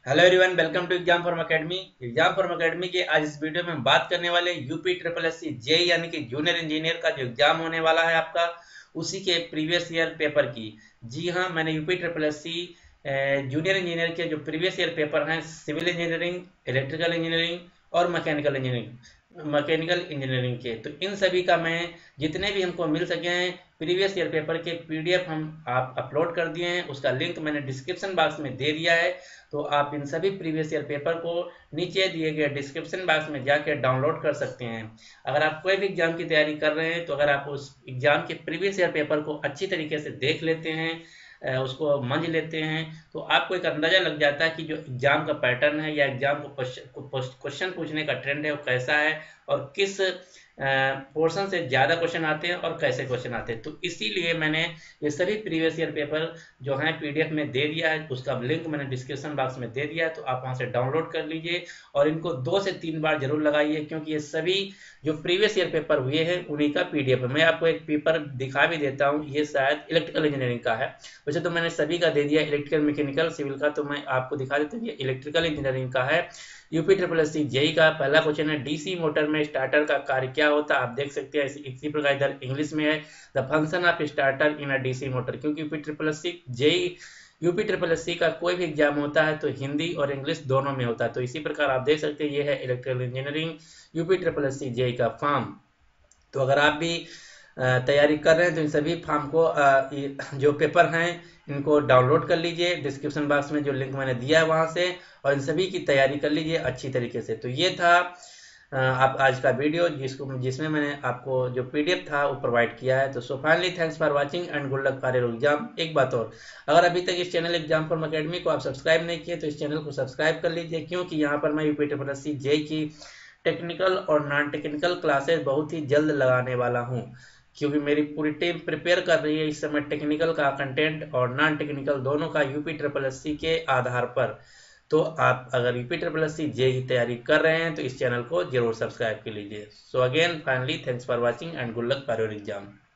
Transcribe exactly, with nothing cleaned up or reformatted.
Hello everyone, welcome to exam form academy. Exam form academy के आज इस video में हम बात करने वाले UP triple S C JE यानी कि जूनियर इंजीनियर का जो एग्जाम होने वाला है आपका, उसी के प्रीवियस ईयर पेपर की। जी हाँ, मैंने UP triple S C junior engineer के जो प्रीवियस ईयर पेपर हैं, सिविल इंजीनियरिंग, इलेक्ट्रिकल इंजीनियरिंग और मैकेनिकल इंजीनियरिंग मैकेनिकल इंजीनियरिंग के, तो इन सभी का मैं जितने भी हमको मिल सके हैं प्रीवियस ईयर पेपर के पीडीएफ हम आप अपलोड कर दिए हैं। उसका लिंक मैंने डिस्क्रिप्शन बॉक्स में दे दिया है, तो आप इन सभी प्रीवियस ईयर पेपर को नीचे दिए गए डिस्क्रिप्शन बॉक्स में जाकर डाउनलोड कर सकते हैं। अगर आप कोई भी एग्जाम की तैयारी कर रहे हैं, तो अगर आप उस एग्जाम के प्रीवियस ईयर पेपर को अच्छी तरीके से देख लेते हैं, अ, उसको मंझ लेते हैं, तो आपको एक अंदाजा लग जाता है कि जो एग्जाम का पैटर्न है या एग्जाम को क्वेश्चन पूछने का ट्रेंड है वो कैसा है और किस पोर्शन से ज़्यादा क्वेश्चन आते हैं और कैसे क्वेश्चन आते हैं। तो इसीलिए मैंने ये सभी प्रीवियस ईयर पेपर जो हैं पीडीएफ में दे दिया है, उसका लिंक मैंने डिस्क्रिप्शन बॉक्स में दे दिया है, तो आप वहां से डाउनलोड कर लीजिए और इनको दो से तीन बार जरूर लगाइए, क्योंकि ये सभी जो प्रीवियस ईयर पेपर हुए हैं उन्हीं का पीडीएफ है। मैं आपको एक पेपर दिखा भी देता हूँ, ये शायद इलेक्ट्रिकल इंजीनियरिंग का है। वैसे तो मैंने सभी का दे दिया, इलेक्ट्रिकल, मैकेनिकल, सिविल का, तो मैं आपको दिखा देता हूँ। ये इलेक्ट्रिकल इंजीनियरिंग का है, UP triple S C JE का। पहला क्वेश्चन है, डीसी मोटर में स्टार्टर का कार्य क्या होता है। आप देख सकते हैं इसी इसी प्रकार इधर इंग्लिश में है, the function of starter in a DC motor. क्योंकि UP triple S C JE UP triple S C का कोई भी एग्जाम होता है तो हिंदी और इंग्लिश दोनों में होता है। तो इसी प्रकार आप देख सकते हैं, ये है electrical engineering UP triple S C JE का फॉर्म। तो अगर आप भी अ, तैयारी कर रहे हैं तो इन सभी फॉर्म को, अ, ये जो पेपर हैं इनको डाउनलोड कर लीजिए, डिस्क्रिप्शन बॉक्स में जो लिंक मैंने दिया है वहां से, और इन सभी की तैयारी कर लीजिए अच्छी तरीके से। तो ये था अ, आप आज का वीडियो, जिसको जिसमें मैंने आपको जो पीडीएफ था वो प्रोवाइड किया है। तो so finally thanks for watching and good luck for your exam. एक बात और, अगर अभी तक इस चैनल एग्जाम फॉर्म अकेडमी को आप सब्सक्राइब नहीं किए तो इस चैनल को सब्सक्राइब कर लीजिए, क्योंकि यहाँ पर मैं UP triple S C JE की टेक्निकल और नॉन टेक्निकल क्लासेस बहुत ही जल्द लगाने वाला हूँ, क्योंकि मेरी पूरी टीम प्रिपेयर कर रही है इस समय टेक्निकल का कंटेंट और नॉन टेक्निकल दोनों का यूपी ट्रिपल एस सी के आधार पर। तो आप अगर UP triple S C JE की तैयारी कर रहे हैं तो इस चैनल को जरूर सब्सक्राइब कर लीजिए। So again finally thanks for watching and good luck for your exam.